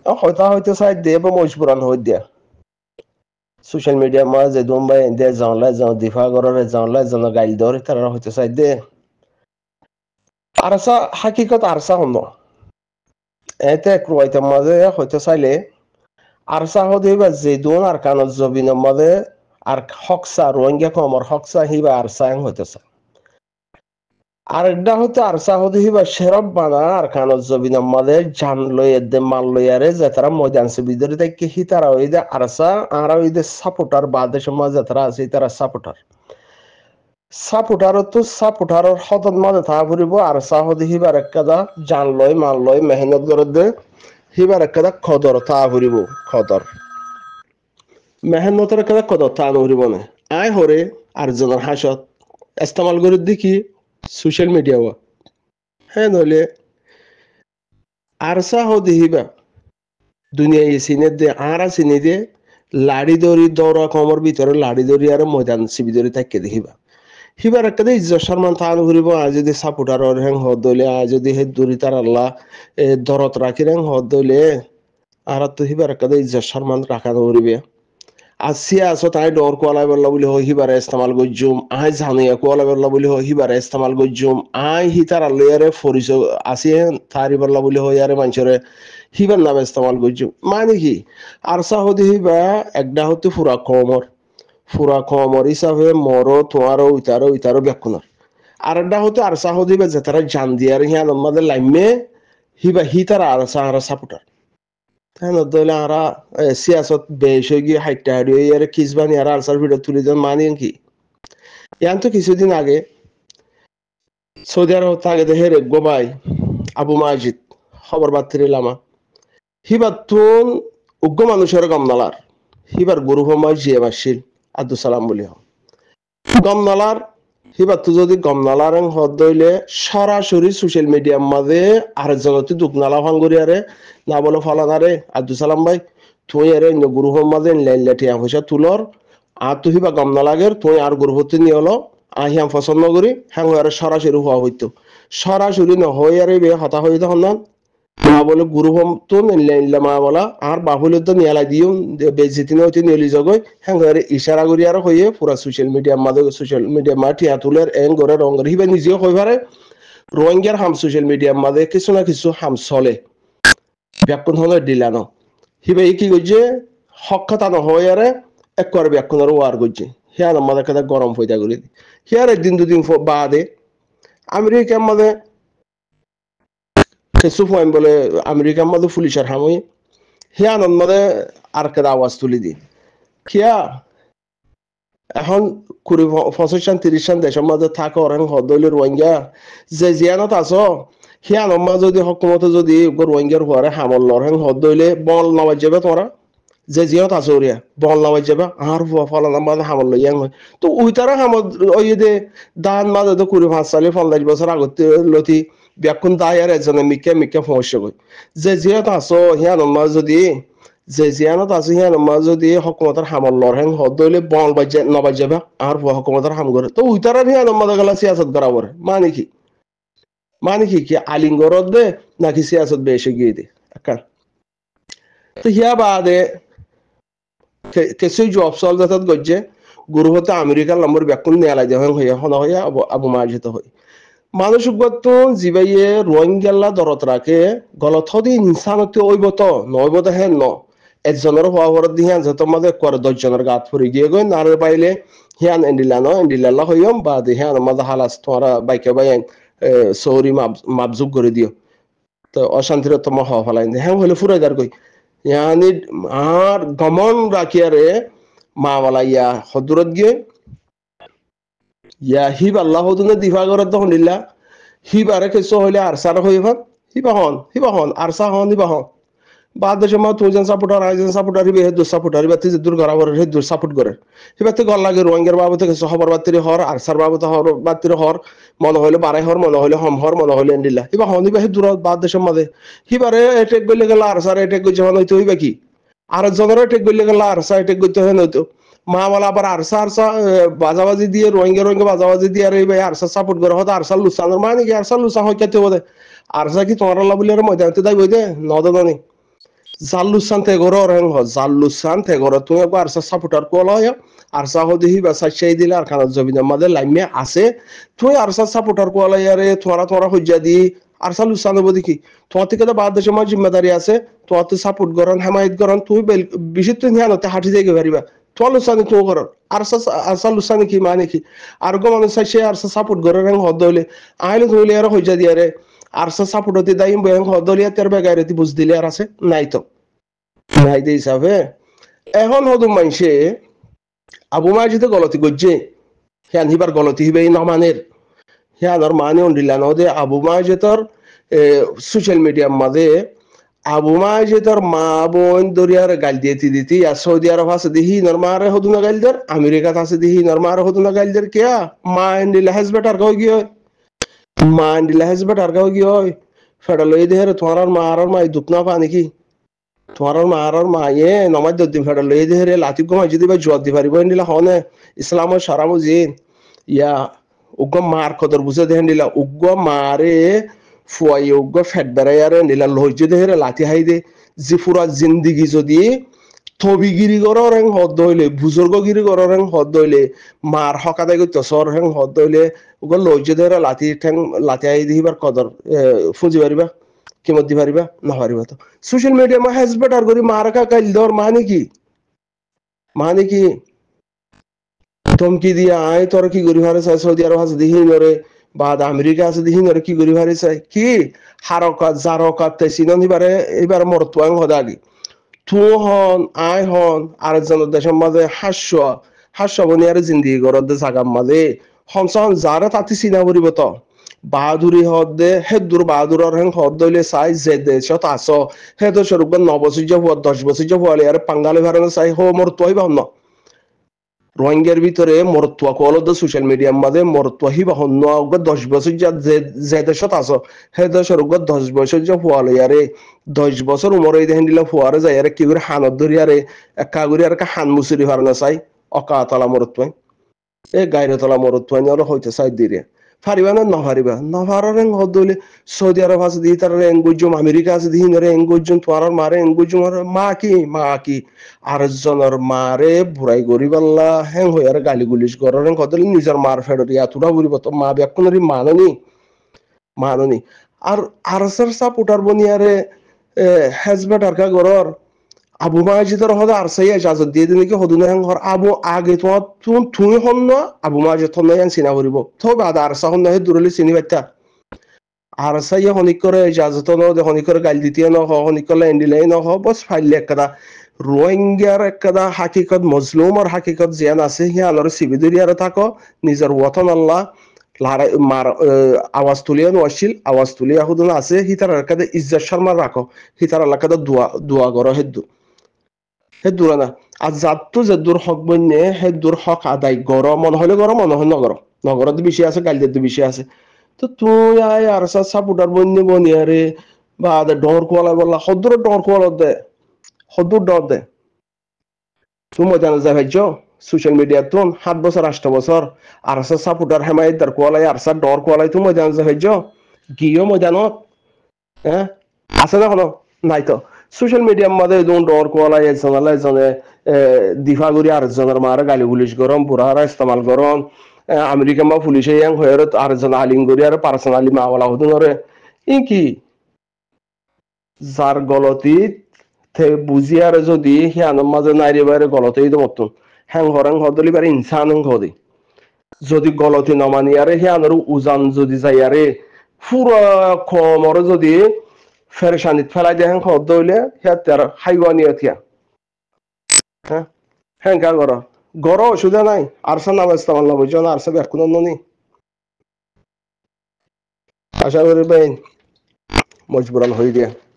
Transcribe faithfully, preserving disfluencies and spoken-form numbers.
হয়তো হয়তো সাইড দিয়ে বা মজবুরান হই দিয়া সোশ্যাল মিডিয়া মা যে দুম্বাই দে জানলা যাও দিফা গররে জানলা জানো গাইল দরে তারা হয়তো সাইড দে আরসা হাকিকত আরসা হন এতে ক্রুয়াইতে মাঝে হয়তো চাইলে আরসা হদি বা যে দুন আর কানত জবিনের মাঝে আর হকসা রোহিঙ্গা কমর হকসা হিবা আরসা হইতেছে আরেকটা হতে আরসা হতে হিবা শেরব বানা আর কানত জবিনের মাঝে জান লইয়ে দে মাল লইয়ারে যে তারা ময়দান সুবিধরে দেখে হি তারা ওই দে আরসা আর ওই দে সাপোর্টার বাদে সময় যে তারা আছে তারা সাপোর্টার সাপোর্টার তো সাপোর্টারের হতত মাঝে থা ফুরিব আরসা হতে হিবার একটা জান লয় মাল লয় মেহনত করে দে হিবার একটা খদর থা ফুরিব খদর মেহনতের একটা কদর থা ফুরিব না আয় হরে আর জনের হাসত ইস্তেমাল করে দেখি সোশ্যাল মিডিয়া হ্যাঁ নইলে আরসা হতে হিবা দুনিয়া চিনে দে আরা চিনি দে লাড়ি দড়ি দৌড়া কমর ভিতরে লাড়ি দড়ি আর ময়দান সিবি দড়ি থাকে দেখিবা হিবার একটা দে ইজ্জত সম্মান তান ঘুরিব আজ যদি সাপোর্টার হ্যাং হদ দইলে আজ যদি হে দড়ি তার আল্লাহ দরত রাখি র্যাং হদ দইলে আর তো হিবার একটা দে ইজ্জত সম্মান রাখা ধরিবে আসিয়া আসো তাই ডর কোয়ালা বললা বলি হয় হিবারে ইস্তেমাল গজ্জুম আই জানিয়া কোয়ালা বললা বলি হয় হিবারে ইস্তেমাল গজ্জুম আই হিতার আল্লাহরে ফরিস আসিয়ে তারি বললা বলি হয় আরে মানুষরে হিবার নামে ইস্তেমাল গজ্জুম মানে কি আরসা হদি হিবা একটা হতে ফুরা কমর ফুরা কমর হিসাবে মরো তোমারও ইতারো ইতারো ব্যাকুনার আর একটা হতে আরসা হদি বা যে তারা জান দিয়ার হিয়া আমাদের লাইমে হিবা হিতার আরসা আরসা পুটার তাই নদলে আরা সিয়াসত বেশ হয়ে গিয়ে হাইটটা হারিয়ে ইয়ারে কিসবানি আর আলসার ভিডিও তুলে দেন মানে কি ইয়ান তো কিছুদিন আগে সৌদি আরব থাকে দেখে রে গোবাই আবু মাজিদ খবর বাত্তির লামা হিবার তুন উগ্র মানুষের গমনালার হিবার গুরু হমায় জিয়ে বাসিল আব্দুল সালাম বলি গমনালার হিবার তো যদি গমনালার হদ দইলে সরাসরি সোশ্যাল মিডিয়ার মাঝে আরেকজনতি দুকনালা ভাঙ্গুরিয়ারে না বলো ফলানারে আব্দুল সালাম ভাই তুই এর গুরুহর মাঝে লেটিয়া পয়সা তুলর আর তুই বা গমনা লাগের তুই আর গুরুহতে নিয়ে হলো আহিয়াম পছন্দ করি হ্যাঁ আর সরাসরি হওয়া হইতো সরাসরি ন হয়ে আর বে হতা হয়ে তখন না মা বলে গুরুহম তো নিলে মা বলা আর বাহুল তো নিয়ালা দিও বেজিতি হইতে নিয়ে জগই হ্যাঁ আর ইশারা করি আর হয়ে পুরা সোশ্যাল মিডিয়ার মাঝে সোশ্যাল মিডিয়া মা টিয়া তুলের এং করে রঙ হিবে নিজেও হয়ে পারে রোহিঙ্গার হাম সোশ্যাল মিডিয়ার মাঝে কিছু না কিছু হাম চলে ব্যাকুণ হলে দিলানো হিবে কি করছে হক্ষতা নহয় আরে একবার ব্যাকুণের ওয়ার করছে হিয়ার আমাদের কথা গরম হইতা করি হিয়ার একদিন দুদিন বাদে আমেরিকার মাঝে কিছু পয়েন্ট বলে আমেরিকার মাঝে পুলিশের হামই হিয়ার মাঝে আর কেদা আওয়াজ তুলি দি হিয়া এখন কুড়ি পঁচিশ সান তিরিশ সান দেশের মাঝে থাকে ওরাং হদলি রোহিঙ্গা যে জিয়ানত আছো হিয়া নম্মা যদি হকুমতে যদি রোহিঙ্গার হওয়ারে হামল লড়েন হদলে বল নামাজ যাবে তোরা যে জিয়াত আছে ওরিয়া বল নামাজ যাবে আর ফলানা মাঝে হামল লইয়াং হয় তো ওই তারা হামল ওই দে দান মাঝে তো কুড়ি পাঁচ সালে পঞ্চাশ বছর আগত লতি ব্যাকুন দায় আর এজনে মিকে মিকে সমস্যা কই যে জিয়াত আছো হিয়া নম্মা যদি যে জিয়ানত আছে হিয়া নম্মা যদি হকুমতের হামল লড়েন হদলে বল বাজে নামাজ যাবে আর হকুমতের হাম করে তো ওই তারা হিয়া নম্মা গেলা সিয়াসত বরাবর মানে কি মানে কি কি আলিঙ্গরত দে নাকি সিয়াসত বেশে গিয়ে দে একা তো হিয়া বাদে কিছুই জব সল যাতাত গজ্জে গুরু হতে আমেরিকার নম্বর ব্যাকুন নেয়ালাই দেহ হইয়া হনা হইয়া আবু মাজিত হই মানুষ গত জিবাইয়ে রোহিঙ্গাল্লা দরত রাখে গলত হদি ইনসানতে ওইবত নইবত হেন ন একজনের হওয়া হরত দি হিয়ান যত মাঝে করে দশজনের গাত ফুরি গিয়ে গই নারে পাইলে হিয়ান এন্ডিলা ন এন্ডিলাল্লা হইম বা হিয়ান মাঝে হালাস তোমারা বাইকে বাইন সৌরি মাপজুক করে দিও তো অশান্তির তোমার হওয়া ফেলাই হ্যাঁ হলে ফুরাইদার কই ইয়ানি আর গমন রাখিয়ারে মা বলা ইয়া হদুরত গিয়ে ইয়া হিব আল্লাহ হদুনে দিফা করে তখন দিলা হিব আরে কিছু হইলে আরসার হই ভাব হিবা হন হিবা হন আরসা হন হিবা হন বাদ দেশে মা তুই যেন সাপোর্টার আই যেন সাপোর্টার হিবে হেদুর সাপোর্টার হিবা তুই দূর করা করে হেদুর সাপোর্ট করে হিবা তুই গল লাগে রোহিঙ্গার বাবতে কিছু খবর বাতিরি হর আরসার বাবতে হর বাতিরি হর মনে হইলে বারাই হর মনে হইলে হম হর মনে হইলে এন্ডিলা হিবা হন হিবা হেদুর বাদ দেশের মাঝে হিবারে এটেক গলে গেল আরসার এটেক গইছে হন হইতো হইবা কি আর জনের এটেক গলে গেল আরসা এটেক গইতে হেন হইতো মা বলা আবার আরসা আরসা বাজাবাজি দিয়ে রোহিঙ্গা রোহিঙ্গা বাজাবাজি দিয়ে আর এই আরসা সাপোর্ট করে হতো আরসা লুসানোর মানে কি আরসা লুসা হয় কেতে বোধে আরসা কি তোমার আল্লাহ বলে ময়দানতে দাই বই দে নদ ননি জাল্লুসান তেগর রং হ জাল্লুসান তেগর তুমি একবার আরসা সাপোর্টার কোলা হয় আরসা হদি হি বা সাইই দিলে আর খানা জবিনের মাঝে লাইমে আছে তুই আরসা সাপোর্টার কোলা ইয়ারে তোরা তোরা হজ্জা দি আরসা লুসান দেবো দেখি তোমার থেকে তো বাদ দেশে আমার জিম্মেদারি আছে তোমার তো সাপোর্ট করেন হেমায়ত করেন তুই বেশি তুই হিয়ানতে হাঁটি দেখে পারিবা তোমার লুসানি তুই কর আরসা আরসা লুসানি কি মানে কি আর গো মানুষ সে আরসা সাপোর্ট করে রং হদ হইলে আইলে তুই আর হজ্জা দিয়ারে আরসা সাপোর্ট হতে দাইম বয়াং হদ হলিয়া তের বেগারে বুঝ দিলে আর আছে নাই তো নাইতে হিসাবে এখন হদু মানছে আবু মাজিদে গলতি করছে হ্যাঁ হিবার গলতি হিবে নমানের হ্যাঁ আর মানে উন্ডিলানো দে আবু মাজিদর সোশ্যাল মিডিয়ার মাঝে আবু মাজিদর মা বোন দরিয়ার গাল দিয়েতি দিতি আর সৌদি আরব আছে দিহি নরমারে হদু না গাল দের আমেরিকাত আছে দিহি নরমারে হদু না গাল দের কিয়া মা ইন্ডিলা হাজবেট আর গাও গিয়ে মা ইন্ডিলা হাজবেট আর গাও গিয়ে ফেডালই দেহের তোমার মা আর মা দুঃখ না পা নাকি তোমার মার মায়ে নমাজ দিন ফেডাল লই দেহরে লাতি গো মাজি দিবা জোয়াদ দি পারিব এন্ডিলা হনে ইসলাম সারামু জিন ইয়া উগ্র মার কদর বুঝে দেহেন দিলা উগ্র মারে ফুয়াই উগ্র ফেট বেড়াইয়ারে নিলা লইজে দেহরে লাতি হাই দে জি পুরা জিন্দিগি যদি থবিগিরি গরর রং হদ হইলে বুজুর্গগিরি গরর রং হদ হইলে মার হকাদাই গো তসর রং হদ হইলে উগ্র লইজে দেহরে লাতি ঠ্যাং লাতি হাই দিবার কদর ফুজি পারিবা কিমত দি পারিবা না পারিবা তো সোশ্যাল মিডিয়া মা হেজবেট আর করি মারাকা কাইল দর মানে কি মানে কি ধমকি দিয়া আয় তোর কি করি ভারে চাই সৌদি আরব আছে দিহি নরে বা আমেরিকা আছে দিহি নরে কি করি ভারে চাই কি হারকাত জারকাত তেসিনন এবারে এবারে মরতো আং হদাগি তু হন আয় হন আরেকজনের দেশের মাঝে হাস্য হাস্য বনি আর জিন্দিগি গরদ জাগার মাঝে হমসন যারা তাতে চিনা পড়িব তো বাহাদুরি হদ দে হে দূর বাহাদুরের হেন হদ দইলে চাই যে দেশত আস হে তো স্বরূপ ন বছর যে হওয়া দশ বছর যে হওয়ালে আর পাঙ্গালে ভারণে চাই হো মোর তোই বাহন রোহিঙ্গার ভিতরে মরতুয়া কল সোশ্যাল মিডিয়ার মাঝে মরতুয়া হি বাহন দশ বছর যে দেশত আস হে তো স্বরূপ দশ বছর যে হওয়ালে আরে দশ বছর উমর এই দেখেন দিলে ফুয়ারে যায় আরে কি করে হানত ধরি আরে একা করে আর হান মুসুরি ভারণে চাই অকাতলা মরতুয়াই এ গাইরে তলা মরতুয়াই হইতে চাই দিয়ে ফারিবা না নফারিবা নফারার এং হদলে সৌদি আরব আছে দিহি তার এঙ্গুজুম আমেরিকা আছে দিহি নরে এঙ্গুজুম তোমার মারে এঙ্গুজুম মা কি মা কি আরেকজনের মারে বুড়াই গরিবাল্লা হেং হই আর গালি গুলিশ করার এং হদলে নিজের মার ফেডরি এতটা বুড়িব তো মা ব্যাকুনরি মাননি মাননি আর আরসার সাপোর্টার বনিয়ারে হেজবেট আর কা গরর আবু মাজিদর হদা আরসাই ইজাজত দিয়ে দিন কি হদুনা হেং হর আবু আগে তোমার তুন তুই হন না আবু মাজিদ হন না চিনা করিব তো বাদ আরসা হন না হে দূরলি চিনি পাইতা আরসাই হনিক করে ইজাজত ন দে হনিক করে গাল দিতে ন হ হনিক করে এন্ডিলাই ন হ বস ফাইলে একদা রোহিঙ্গার একদা হাকিকত মজলুমর হাকিকত জিয়ান আছে হিয়ানর সিবিদুরি আর থাকো নিজের ওয়াতন আল্লাহ লারাই মার আওয়াজ তুলিয়া নছিল আওয়াজ তুলিয়া হুদুন আছে হিতার একদা ইজ্জত শর্মা রাখো হিতার আল্লাহ কাদা দোয়া দোয়া করো হেদু হেদুরা না আর জাতটো যে দূর হক বন্যে হে দূর হক আদায় গর মনে হলে গর মনে হয় নগর নগরত বেশি আছে গালিদের বেশি আছে তো তুই আয় আর সাপোর্টার বন্যে বনিয়ারে বা ডর কোয়ালা বললা সদূর ডর কোয়ালা দে সদূর ডর দে তুমি মজা না যাই ভাইজ সোশ্যাল মিডিয়া তুন সাত বছর আষ্ট বছর আর সাপোর্টার হেমায়ত দার কোয়ালাই আর ডর কোয়ালাই তুমি মজা না যাই ভাইজ গিয়েও মজা নত হ্যাঁ আছে না কোনো নাই তো সোশ্যাল মিডিয়ার মধ্যে যখন ডর কোয়ালাই একজন একজনে দিফা করি আরেকজনের মারে গালি পুলিশ গরম বুড়ারা ইস্তেমাল গরম আমেরিকা বা পুলিশে ইয়াং হয়ে আরেকজন আলিম করি আর পার্সোনালি মাওলা হতো নরে ই কি যার গলতি বুঝি আর যদি হিয়ানোর মাঝে নাইরে বাইরে গলতেই তো মতন হ্যাং হরাং হদলি বারে ইনসান হদি যদি গলতি নমানি আরে হিয়ানোর উজান যদি যাই আরে পুরা কমর যদি ফেরেশানিত ফেলাই দিয়ে হ্যাং হদ হইলে হিয়া তার হাইওয়ানিয়ত হিয়া হ্যাঁ হ্যাঁ কা গর গর অসুবিধা নাই আরসা নাম ইস্তেমাল না বুঝছো না আরসা ব্যাকুন নি আশা করি ভাই মজবুরান হয়ে দিয়া